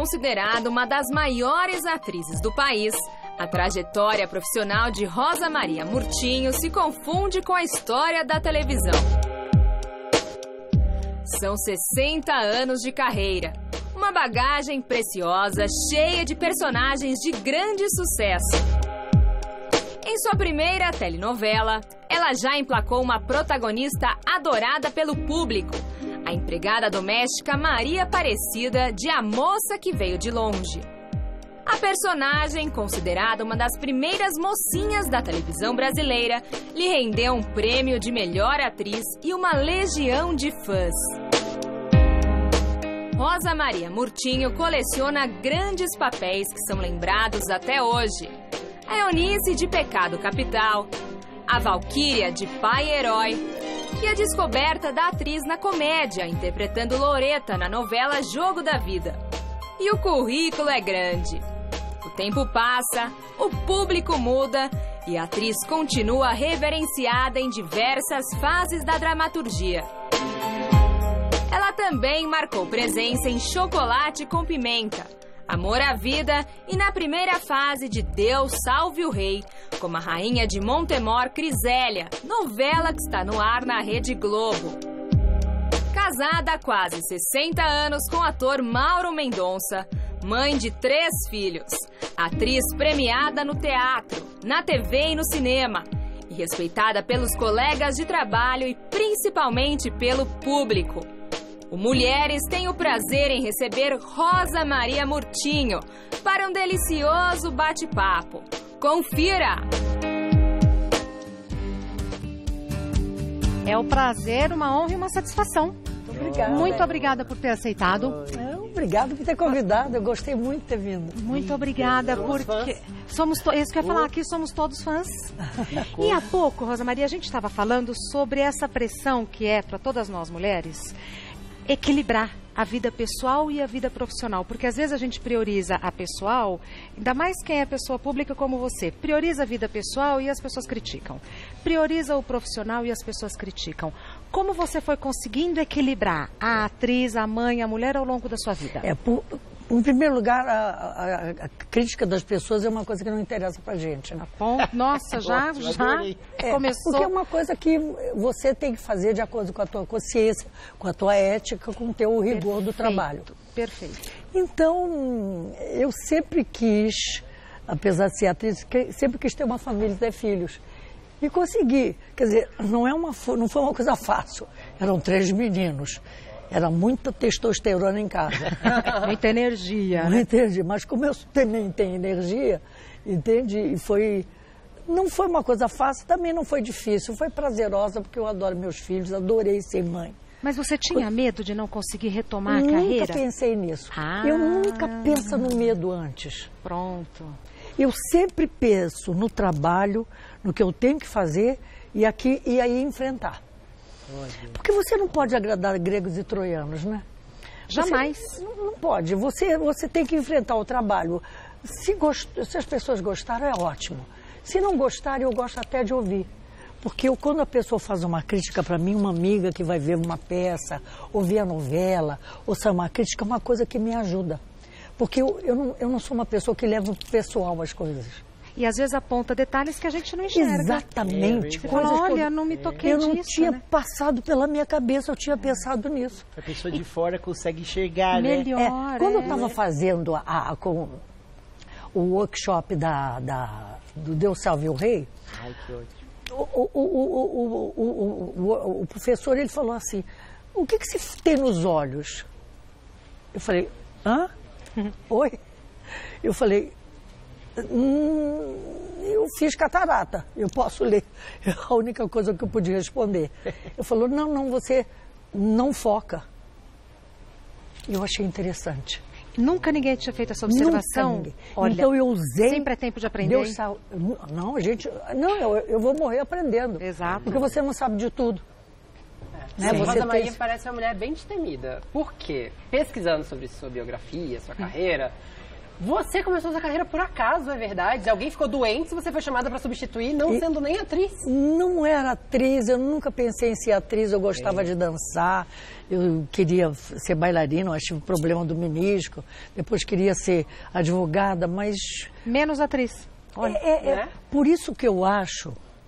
considerada uma das maiores atrizes do país, a trajetória profissional de Rosa Maria Murtinho se confunde com a história da televisão. São 60 anos de carreira, uma bagagem preciosa, cheia de personagens de grande sucesso. Em sua primeira telenovela, ela já emplacou uma protagonista adorada pelo público, a empregada doméstica Maria Aparecida de A Moça que Veio de Longe. A personagem, considerada uma das primeiras mocinhas da televisão brasileira, lhe rendeu um prêmio de melhor atriz e uma legião de fãs. Rosa Maria Murtinho coleciona grandes papéis que são lembrados até hoje. A Eunice de Pecado Capital, a Valquíria de Pai Herói e a descoberta da atriz na comédia, interpretando Loreta na novela Jogo da Vida. E o currículo é grande. O tempo passa, o público muda e a atriz continua reverenciada em diversas fases da dramaturgia. Ela também marcou presença em Chocolate com Pimenta, Amor à Vida e na primeira fase de Deus Salve o Rei, como a rainha de Montemor Crisélia, novela que está no ar na Rede Globo. Casada há quase 60 anos com o ator Mauro Mendonça, mãe de 3 filhos, atriz premiada no teatro, na TV e no cinema, e respeitada pelos colegas de trabalho e principalmente pelo público. O Mulheres tem o prazer em receber Rosa Maria Murtinho para um delicioso bate-papo. Confira! É um prazer, uma honra e uma satisfação. Obrigada. Muito obrigada por ter aceitado. Obrigada por ter convidado, eu gostei muito de ter vindo. Muito obrigada, porque somos isso que eu ia falar aqui, somos todos fãs. E há pouco, Rosa Maria, a gente estava falando sobre essa pressão que é para todas nós mulheres equilibrar a vida pessoal e a vida profissional, porque às vezes a gente prioriza a pessoal, ainda mais quem é pessoa pública como você, prioriza a vida pessoal e as pessoas criticam, prioriza o profissional e as pessoas criticam. Como você foi conseguindo equilibrar a atriz, a mãe, a mulher ao longo da sua vida? Em primeiro lugar, a crítica das pessoas é uma coisa que não interessa pra gente, né? Bom, nossa, já começou. Porque é uma coisa que você tem que fazer de acordo com a tua consciência, com a tua ética, com o teu rigor do trabalho. Perfeito. Então, eu sempre quis, apesar de ser atriz, sempre quis ter uma família e ter filhos. E consegui. Quer dizer, não foi uma coisa fácil. Eram 3 meninos. Era muita testosterona em casa. Muita energia. Muita energia. Mas como eu também tenho energia, entende? E não foi uma coisa fácil, também não foi difícil. Foi prazerosa, porque eu adoro meus filhos, adorei ser mãe. Mas você tinha medo de não conseguir retomar a carreira? Nunca pensei nisso. Eu nunca penso no medo antes. Pronto. Eu sempre penso no trabalho, no que eu tenho que fazer e aí enfrentar. Porque você não pode agradar gregos e troianos, né? Jamais. Não pode. Você tem que enfrentar o trabalho. Se as pessoas gostaram, é ótimo. Se não gostarem, eu gosto até de ouvir. Porque quando a pessoa faz uma crítica para mim, uma amiga que vai ver uma peça, ou ver a novela, ou sabe, uma crítica é uma coisa que me ajuda. Porque eu não sou uma pessoa que leva pessoal as coisas. E às vezes aponta detalhes que a gente não enxerga. Exatamente. Você fala, olha, não me toquei disso. Eu não tinha passado pela minha cabeça, eu tinha pensado nisso. A pessoa de fora consegue enxergar, melhor, né? Quando eu estava fazendo o workshop do Deus Salve o Rei, Ai, que ótimo. o professor ele falou assim, o que se tem nos olhos? Eu falei, hã? Oi? Eu falei, eu fiz catarata, eu posso ler. É a única coisa que eu podia responder. Eu falou, não, você não foca. Eu achei interessante. Nunca ninguém tinha feito essa observação? Nunca. Olha, então eu usei... Sempre é tempo de aprender. Eu vou morrer aprendendo. Exato. Porque você não sabe de tudo. Né? Rosa Maria parece uma mulher bem destemida. Por quê? Pesquisando sobre sua biografia, sua carreira, Você começou essa carreira por acaso, é verdade? Alguém ficou doente e você foi chamada para substituir, não sendo nem atriz? Não era atriz, eu nunca pensei em ser atriz, eu gostava de dançar, eu queria ser bailarina, eu tive problema do menisco, depois queria ser advogada, mas... Menos atriz. Olha. Por isso que eu acho...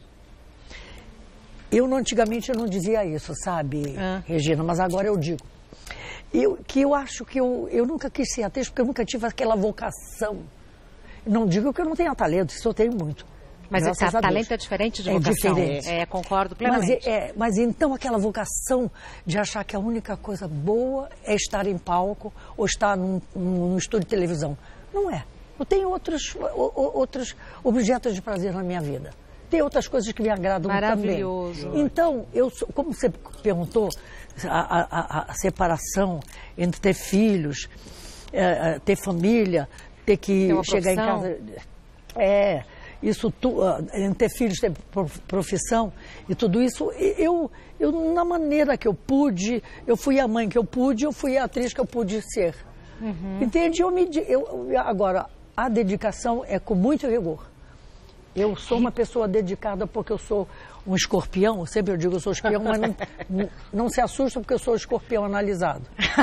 Antigamente eu não dizia isso, sabe, Regina, mas agora eu digo. Eu acho que eu nunca quis ser atriz porque eu nunca tive aquela vocação. Não digo que eu não tenha talento, isso eu tenho muito. Mas talento é diferente de vocação. Diferente. Concordo plenamente. Mas então aquela vocação de achar que a única coisa boa é estar em palco ou estar num estúdio de televisão. Não é. Eu tenho outros objetos de prazer na minha vida. Tem outras coisas que me agradam também. Maravilhoso. Então, como você perguntou, a separação entre ter filhos, ter família, ter que chegar em casa... entre ter filhos, ter profissão e tudo isso, eu na maneira que eu pude, eu fui a mãe que eu pude, eu fui a atriz que eu pude ser. Entende? Agora, a dedicação é com muito rigor. Eu sou uma pessoa dedicada porque eu sou um escorpião, sempre eu digo eu sou escorpião, mas não se assusta porque eu sou escorpião analisado.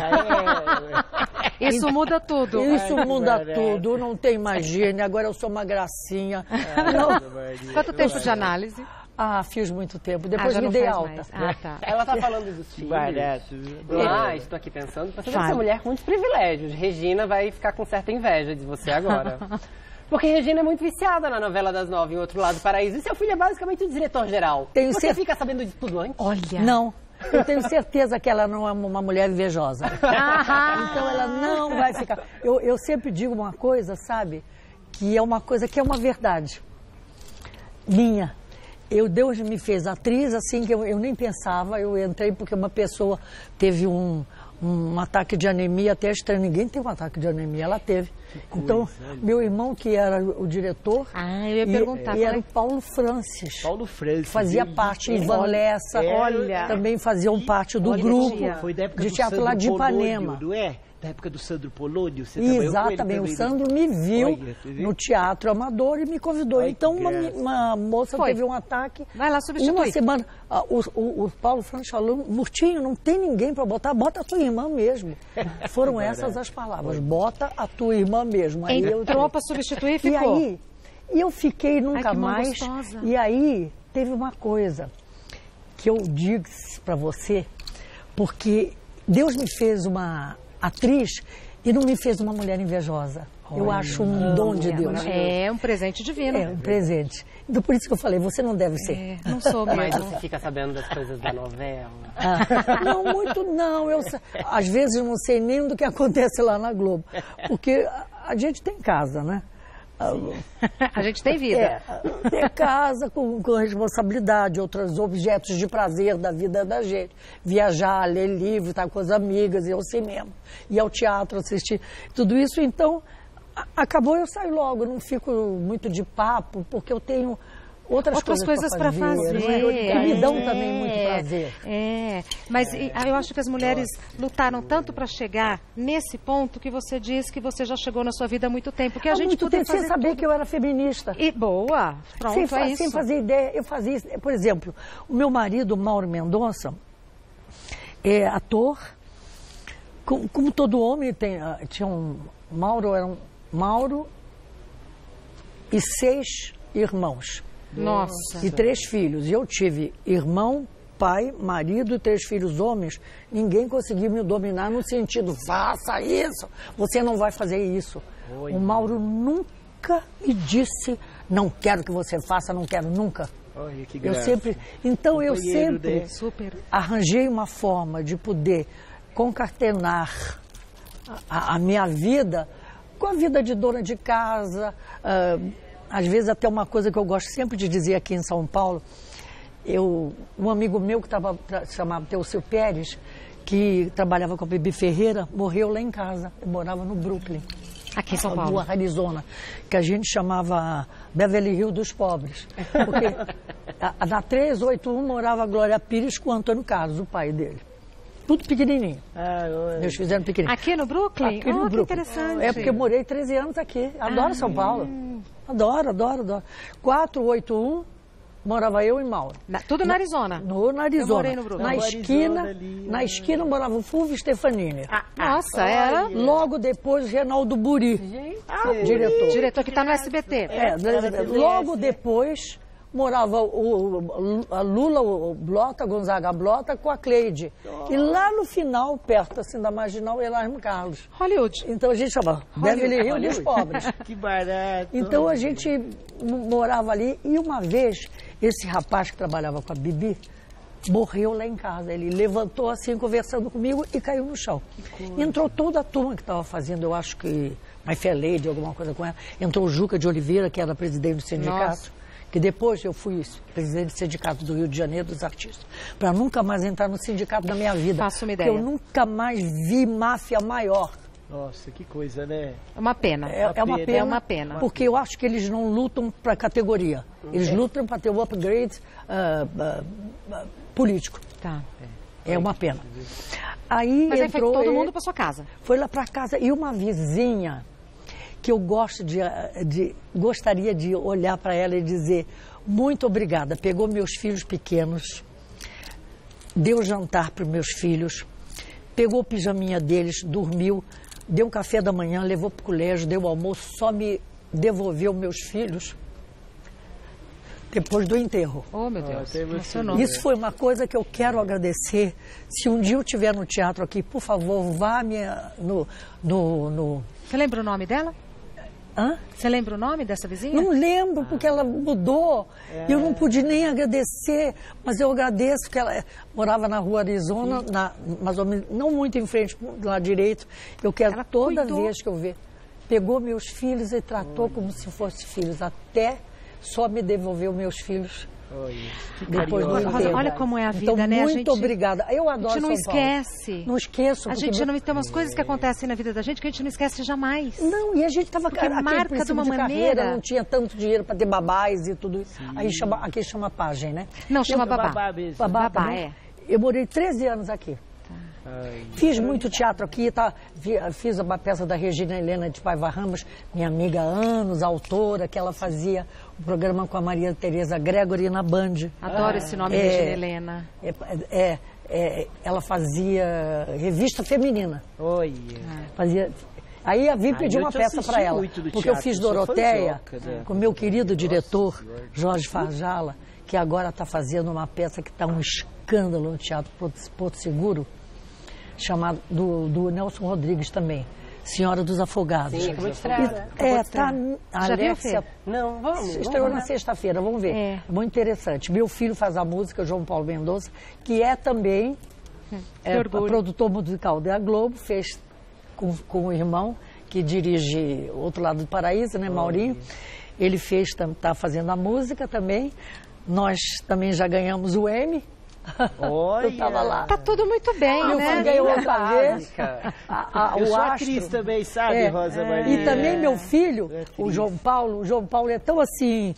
Isso muda tudo. Isso muda tudo, não tem magia, agora eu sou uma gracinha. Quanto tempo de análise? Fiz muito tempo, depois me dei alta. Tá. Ela tá falando dos filhos. Estou aqui pensando, você deve ser mulher com muitos privilégios. Regina vai ficar com certa inveja de você agora. Porque Regina é muito viciada na novela das 9, em Outro Lado do Paraíso. E seu filho é basicamente o diretor-geral. Você fica sabendo de tudo antes? Olha. Não. Eu tenho certeza que ela não é uma mulher invejosa. Então ela não vai ficar... Eu sempre digo uma coisa, sabe? Que é uma coisa que é uma verdade. Minha. Deus me fez atriz, assim, que eu nem pensava. Eu entrei porque uma pessoa teve um ataque de anemia até estranho. Ninguém tem um ataque de anemia, ela teve. Então, meu irmão, que era o diretor, eu ia perguntar, e era o Paulo Francis. Paulo Francis. Fazia parte, Ivan Lessa, também faziam parte do grupo de teatro lá de Ipanema. Não é? Da época do Sandro Polônio, você exatamente, o Sandro me viu no teatro amador e me convidou. Então uma moça teve um ataque. Vai lá substituir. Uma semana, o Paulo Francis falou, Murtinho, não tem ninguém para botar, bota a tua irmã mesmo. Foram essas as palavras, bota a tua irmã mesmo. Aí entrou para substituir e ficou. E eu fiquei nunca mais. Gostosa. E aí teve uma coisa que eu digo para você, porque Deus me fez uma atriz e não me fez uma mulher invejosa. Eu acho um dom de Deus. É um presente divino. É um presente. Então por isso que eu falei, você não deve ser. Não sou mesmo. Mas você fica sabendo das coisas da novela? Não, muito não. Às vezes não sei nem do que acontece lá na Globo. Porque a gente tem casa, né? A gente tem vida. Ter casa com responsabilidade, outros objetos de prazer da vida da gente. Viajar, ler livro, estar com as amigas, ir ao cinema, ir ao teatro, assistir. Tudo isso, então, acabou, eu saio logo. Não fico muito de papo, porque eu tenho outras coisas para fazer. Que me dão também muito prazer. Mas eu acho que as mulheres lutaram tanto para chegar nesse ponto que você diz que você já chegou na sua vida há muito tempo. Que a gente muito tempo sem saber que eu era feminista. E boa, pronto, sem fazer ideia. Eu fazia isso. Por exemplo, o meu marido, Mauro Mendonça, é ator. Como todo homem, tinha Mauro e 6 irmãos. Nossa. E 3 filhos. E eu tive irmão, pai, marido e 3 filhos homens. Ninguém conseguiu me dominar no sentido, faça isso, você não vai fazer isso. O Mauro nunca me disse, não quero que você faça, não quero nunca. Olha, que eu sempre arranjei uma forma de poder concatenar a minha vida com a vida de dona de casa. Às vezes até uma coisa que eu gosto sempre de dizer aqui em São Paulo, um amigo meu que chamava Teocil Pérez, que trabalhava com a Bibi Ferreira, morreu lá em casa. Eu morava no Brooklyn. Aqui em São Paulo. Rua Arizona, que a gente chamava Beverly Hills dos pobres. Porque na 381 morava a Glória Pires com o Antônio Carlos, o pai dele. Tudo pequenininho. Meus filhos eram pequenininhos. Aqui no Brooklyn? Aqui no Brooklyn. Que interessante. É porque eu morei 13 anos aqui. Adoro São Paulo. Adoro, adoro, adoro. 481, morava eu e Mauro. Tudo na Arizona? Na Arizona. Eu morei no Brooklyn. Na esquina morava o Fulvio Stefanini. Nossa, era? Logo depois, Reinaldo Buri, diretor. Diretor que está no SBT. Logo depois, morava a Lula, o Blota, Gonzaga Blota, com a Cleide. E lá no final, perto assim da Marginal, Erasmo Carlos. Hollywood. Então a gente chamava Beverly Hills dos pobres. Que barato. Então a gente morava ali e uma vez, esse rapaz que trabalhava com a Bibi, morreu lá em casa. Ele levantou assim, conversando comigo e caiu no chão. Entrou toda a turma que estava fazendo, eu acho que My Fair Lady, alguma coisa com ela. Entrou o Juca de Oliveira, que era presidente do sindicato. Nossa. Que depois eu fui presidente do Sindicato do Rio de Janeiro dos Artistas, para nunca mais entrar no sindicato da minha vida. Faço uma ideia. Porque eu nunca mais vi máfia maior. Nossa, que coisa, né? É uma pena. É uma pena. Porque eu acho que eles não lutam para categoria. Eles lutam para ter o upgrade político. Tá. É uma pena. Aí Mas entrou aí foi todo mundo para sua casa. Foi lá para casa. E uma vizinha que eu gostaria de olhar para ela e dizer muito obrigada. Pegou meus filhos pequenos, deu jantar para os meus filhos, pegou o pijaminha deles, dormiu, deu um café da manhã, levou para o colégio, deu almoço, só me devolveu meus filhos depois do enterro. Oh, meu Deus. Emocionou. Isso foi uma coisa que eu quero agradecer. Se um dia eu estiver no teatro aqui, por favor, vá no... Você lembra o nome dela? Hã? Você lembra o nome dessa vizinha? Não lembro, porque ela mudou. Eu não pude nem agradecer, mas eu agradeço que ela morava na rua Arizona, mais ou menos, não muito em frente, do lado direito. Eu quero Ela toda cuidou. vez que eu ver. Pegou meus filhos e tratou como se fossem filhos, até só me devolveu meus filhos. Depois do enterro. Olha como é a vida, então, né? Muito obrigada. Eu adoro A gente não São Paulo. esquece. Não esqueço. A gente não tem umas coisas que acontecem na vida da gente que a gente não esquece jamais. Não, e a gente estava marca de uma maneira. Carreira, não tinha tanto dinheiro para ter babás e tudo isso. Aí aqui chama pagem, né? Não, chama babá. Babá mesmo. Babá, Babá, é. Eu morei 13 anos aqui. Fiz muito teatro aqui, fiz uma peça da Regina Helena de Paiva Ramos, minha amiga há anos, autora, que ela fazia um programa com a Maria Tereza Gregory na Band. Adoro esse nome, Regina Helena. Ela fazia revista feminina. Olha. Fazia... Aí a Vi pediu eu uma te peça para assisti ela, muito do porque eu teatro, fiz sou Doroteia fãzoca, né? com meu querido diretor, Jorge Farjala, que agora está fazendo uma peça que está um escândalo no Teatro Porto Seguro, chamado do Nelson Rodrigues também, Senhora dos Afogados. Sim, acabou de estrear. Tá. A Já viu, Alexia Fê? Não, vamos. estreou na sexta-feira, vamos ver. É. Muito interessante. Meu filho faz a música, João Paulo Mendonça, que é também produtor musical da Globo, fez com o irmão, que dirige Outro Lado do Paraíso, né, Maurinho. Ele está fazendo a música também. Nós também já ganhamos o Emmy. Olha. Eu estava lá. Tá tudo muito bem, Meu né? filho ganhou outra vez. Básica. Eu O sou Astro. atriz também, sabe, Rosa Maria? E também meu filho, É o atriz. João Paulo é tão assim,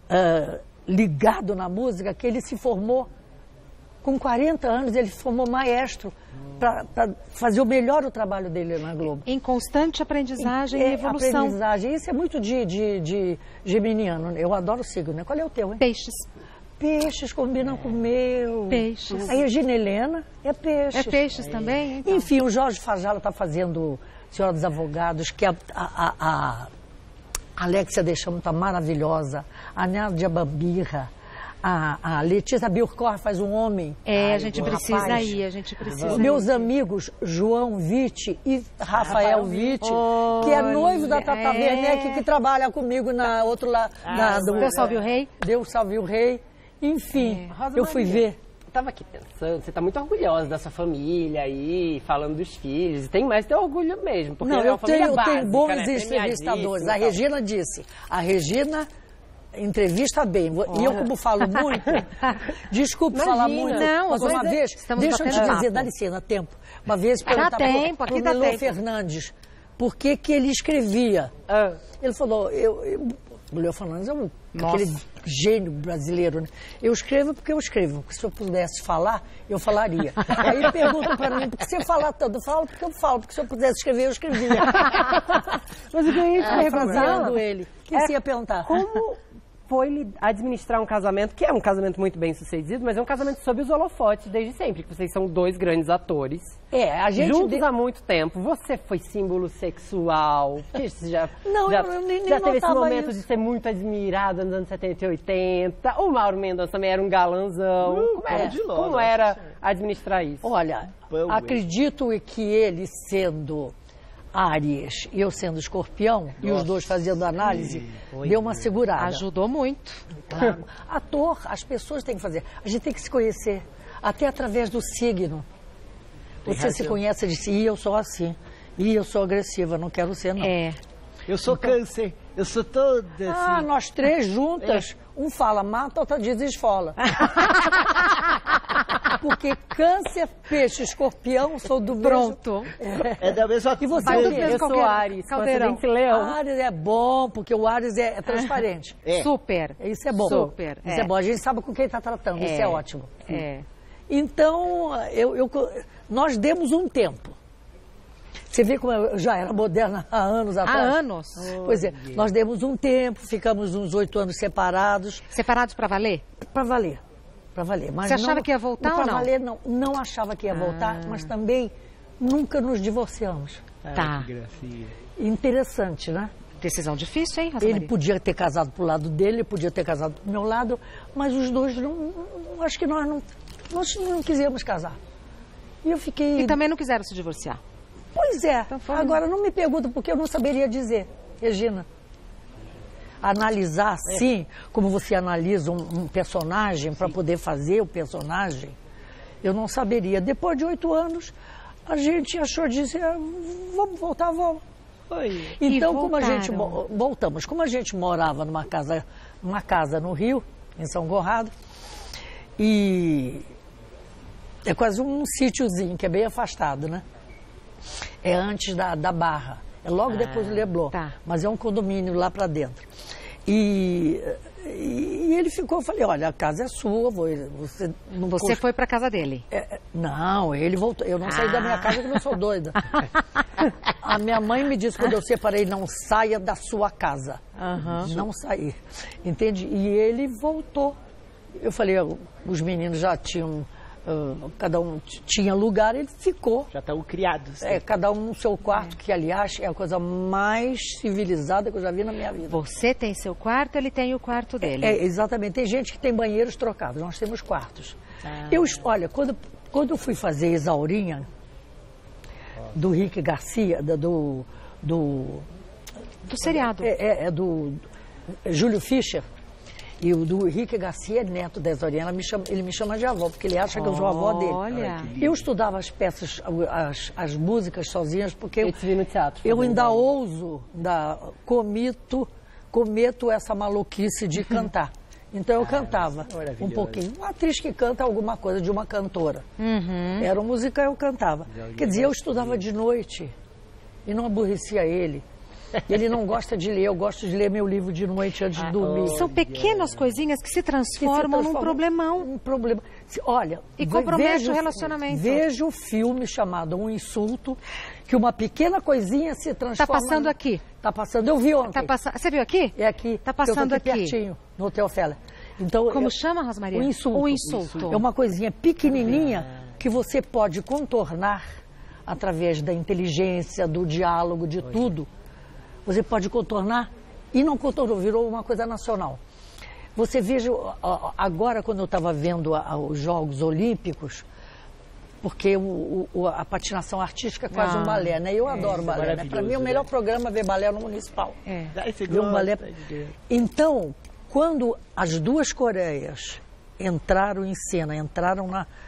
ligado na música, que ele se formou, com 40 anos, ele se formou maestro para fazer o melhor o trabalho dele na Globo. Em constante aprendizagem e evolução. Aprendizagem. Isso é muito de geminiano. Eu adoro o signo, né? Qual é o teu, hein? Peixes. Peixes combinam com o meu. Peixes. A Regina Helena é peixes. É peixes também? Então. Enfim, o Jorge Farjala está fazendo Senhora dos Advogados, que a Alexia Deixamo está maravilhosa, a Nádia Bambirra, a Letícia Bilcor faz um homem. A gente um precisa rapaz. ir, a gente precisa Meus ir. amigos João Vitti e Rafael Vitti, que é noivo da Tata Werneck, que trabalha comigo na outro lado. Deus salve o rei. Deus salve o rei. Enfim, Rosa eu fui Maria, ver. Eu tava aqui pensando, você tá muito orgulhosa da sua família aí, falando dos filhos. Tem mais ter orgulho mesmo, porque Não, é uma família eu básica, tenho bons né? entrevistadores. A Premiadíssima e tal. Regina disse. A Regina entrevista bem. E eu, como falo muito, desculpe Imagina. falar muito, Não, mas uma vez, estamos deixa eu te batendo dizer, papo. dá licença, tempo. Uma vez Dá perguntar tempo, aqui dá Milô tempo. Fernandes por que ele escrevia. Ah. Ele falou, O Leo Fernandes é aquele gênio brasileiro, né? Eu escrevo porque eu escrevo. Porque se eu pudesse falar, eu falaria. Aí perguntam para mim, por que você fala tanto? Eu falo porque eu falo. Porque se eu pudesse escrever, eu escrevia. Mas eu ia te perguntar... ele. O que você ia perguntar? Como foi administrar um casamento, que é um casamento muito bem sucedido, mas é um casamento sob os holofotes desde sempre, que vocês são dois grandes atores. A gente... Juntos há muito tempo. Você foi símbolo sexual. Já nem teve esse momento isso. de ser muito admirada nos anos 70 e 80. O Mauro Mendonça também era um galanzão. Como era administrar isso? Olha, acredito que ele sendo Áries e eu sendo Escorpião, e os dois fazendo análise, deu uma segurada. Ajudou muito. Claro. Ator, as pessoas têm que fazer. A gente tem que se conhecer, até através do signo. Você se conhece de si, eu sou assim. E eu sou agressiva, não quero ser, não. Eu sou câncer, eu sou toda assim. Nós três juntas, um fala mata, outro diz esfola. Porque câncer, peixe, escorpião, sou do Pronto. É da mesma E você eu sou Áries, caldeirão. Áries é bom, porque o Áries é transparente. Super. Isso é bom. Super. Isso é bom. A gente sabe com quem está tratando, isso é ótimo. É. Então, nós demos um tempo. Você vê como eu já era moderna há anos atrás? Há anos? Pois é, nós demos um tempo, ficamos uns 8 anos separados. Separados para valer? Para valer. Para valer. Mas você achava que ia voltar ou não? Para valer, não. Não achava que ia voltar, mas também nunca nos divorciamos. Tá. Que gracinha. Interessante, né? Decisão difícil, hein, Rosa Ele podia ter casado pro lado dele, ele podia ter casado pro meu lado, mas os dois não... Acho que nós não quisemos casar. E eu fiquei... E também não quiseram se divorciar? Pois é. Então Agora, não me pergunta porque eu não saberia dizer, Regina. Analisar, sim, como você analisa um personagem para poder fazer o personagem, eu não saberia. Depois de 8 anos, a gente achou de dizer, vamos voltar, vamos. Então, como a gente voltamos, como a gente morava numa casa no Rio, em São Conrado, e é quase um sítiozinho que é bem afastado, né? É antes da Barra, é logo depois do Leblon, mas é um condomínio lá para dentro. E ele ficou, eu falei, olha, a casa é sua, você não... Você foi para casa dele? Não, ele voltou, eu não saí da minha casa porque eu não sou doida. A minha mãe me disse quando eu separei, não saia da sua casa. Não saí, entende? E ele voltou. Eu falei, os meninos já tinham... cada um tinha lugar, ele ficou. Já estavam criados. Cada um no seu quarto, que aliás é a coisa mais civilizada que eu já vi na minha vida. Você tem seu quarto, ele tem o quarto dele. Exatamente. Tem gente que tem banheiros trocados, nós temos quartos. Olha, quando eu fui fazer Exaurinha, do Rick Garcia, do seriado. Do Júlio Fischer. E o do Henrique Garcia, neto da Exauriana, ele me chama de avó, porque ele acha que eu sou a avó dele. Olha. Eu estudava as peças, as músicas sozinhas, porque eu te vi no teatro. Eu ainda ouso, cometo essa maluquice de cantar. Então eu cantava um pouquinho. Uma atriz que canta alguma coisa de uma cantora. Era uma música, eu cantava. Quer dizer, eu estudava de noite e não aborrecia ele. Ele não gosta de ler, eu gosto de ler meu livro de noite antes de dormir. São pequenas coisinhas que se transformam num problemão. Um problema. Olha, e compromete o relacionamento. Veja o filme chamado Um Insulto, que uma pequena coisinha se transforma... Está passando aqui. Está passando, eu vi ontem. Você viu aqui? É aqui. Está passando aqui. Pertinho, no Hotel Félia. Então, como chama, Rosmaria? Um Insulto. Um Insulto. É uma coisinha pequenininha que você pode contornar através da inteligência, do diálogo, de tudo. Você pode contornar e não contornou, virou uma coisa nacional. Você veja, agora quando eu estava vendo os Jogos Olímpicos, porque a patinação artística é quase um balé, né? Eu adoro balé, né? Para mim, o melhor programa é ver balé no Municipal. Ver um balé. Então, quando as duas Coreias entraram em cena, entraram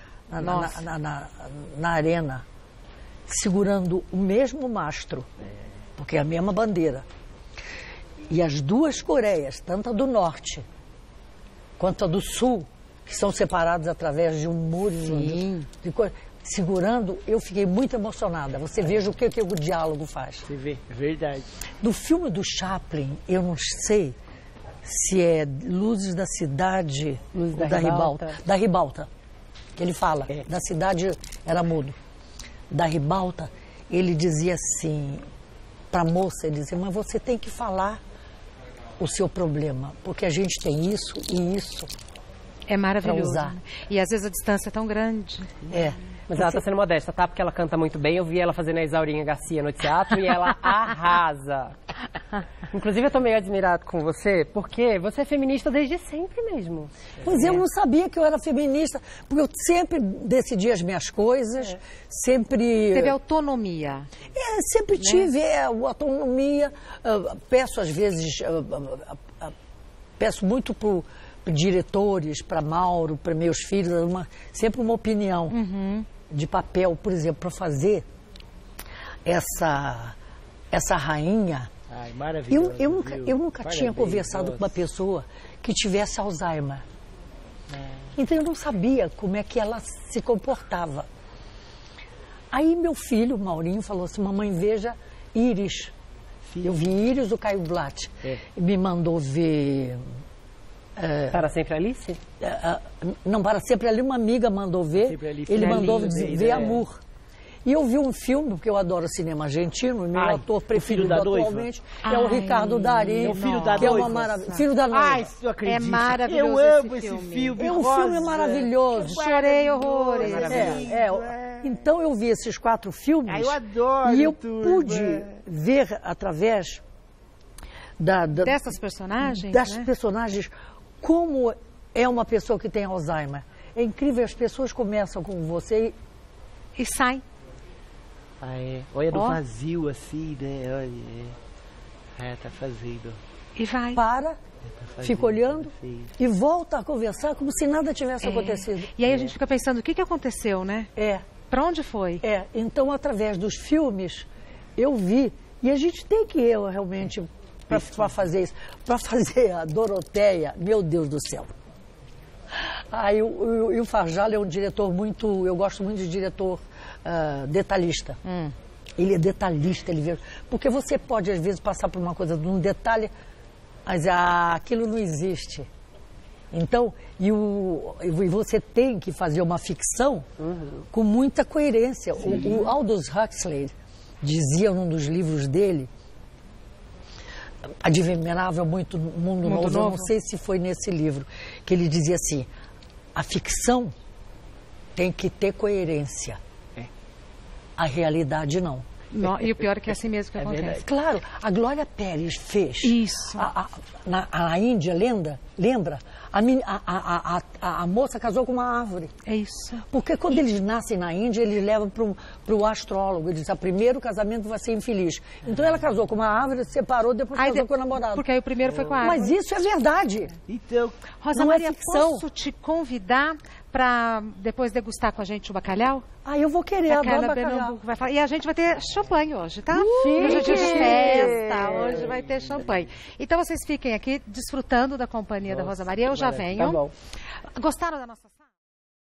na arena, segurando o mesmo mastro, porque é a mesma bandeira. E as duas Coreias, tanto a do norte quanto a do sul, que são separadas através de um muro segurando, eu fiquei muito emocionada. Você veja o que o diálogo faz. Você vê, é verdade. Do filme do Chaplin, eu não sei se é Luzes da Cidade Luzes ou da Ribalta. Da Ribalta, que ele fala. Da cidade era mudo. Da Ribalta, ele dizia assim, para a moça, ele dizia, mas você tem que falar o seu problema, porque a gente tem isso e isso. É maravilhoso. Usar. Né? E às vezes a distância é tão grande. É. Mas ela tá sendo modesta, tá? Porque ela canta muito bem. Eu vi ela fazendo a Isaurinha Garcia no teatro e ela arrasa. Inclusive, eu tô meio admirado com você, porque você é feminista desde sempre mesmo. Pois eu não sabia que eu era feminista, porque eu sempre decidi as minhas coisas, sempre... Teve autonomia. Sempre tive autonomia. Peço, às vezes, peço muito para diretores, para Mauro, para meus filhos, sempre uma opinião de papel, por exemplo, para fazer essa rainha. Ai, maravilhoso. Eu nunca tinha conversado com uma pessoa que tivesse Alzheimer. Então eu não sabia como é que ela se comportava. Aí meu filho, Maurinho, falou assim, mamãe, veja Iris. Eu vi Iris do Caio Blatt. Me mandou ver... Para Sempre Alice? Não, Para Sempre Ali, uma amiga mandou ver. Ele mandou ver Amor. E eu vi um filme, porque eu adoro cinema argentino, e meu ator preferido atualmente é o Ricardo Darín. O Filho da que Noiva. É uma maravilha. Filho da Noiva. Ai, tu acredita? É maravilhoso. Eu amo esse esse filme. É um filme maravilhoso. Chorei horrores. Então eu vi esses 4 filmes. Eu adoro. E eu pude ver através dessas personagens, das né? personagens, como é uma pessoa que tem Alzheimer. É incrível, as pessoas começam com você E saem. Olha do vazio assim, né? Olha. Tá fazendo. E vai. Fica olhando e volta a conversar como se nada tivesse acontecido. E aí a gente fica pensando, o que aconteceu, né? Pra onde foi? Então, através dos filmes, eu vi. E a gente tem que realmente, para fazer isso. Para fazer a Doroteia, meu Deus do céu. E o Farjala é um diretor muito... Eu gosto muito de diretor detalhista. Ele é detalhista, ele vê... Porque você pode, às vezes, passar por uma coisa, num detalhe, mas aquilo não existe. Então, e você tem que fazer uma ficção com muita coerência. O Aldous Huxley dizia num dos livros dele, Admirável Mundo Novo, eu não sei se foi nesse livro, que ele dizia assim, a ficção tem que ter coerência, a realidade não. E o pior é que é assim mesmo que acontece. Verdade. Claro, a Glória Pérez fez. Isso. Na Índia, lembra? A moça casou com uma árvore. É isso. Porque quando eles nascem na Índia, eles levam para o astrólogo. Ele diz, o primeiro casamento vai ser infeliz. Então ela casou com uma árvore, separou, depois casou com o namorado. Porque aí o primeiro foi com a árvore. Mas isso é verdade. Então, Rosa Maria, posso te convidar para depois degustar com a gente o bacalhau? Eu vou querer, adoro bacalhau. Vai falar. E a gente vai ter champanhe hoje, tá? Hoje é dia de festa, hoje vai ter champanhe. Então vocês fiquem aqui desfrutando da companhia da Rosa Maria. Eu já venho. Tá bom. Gostaram da nossa sala?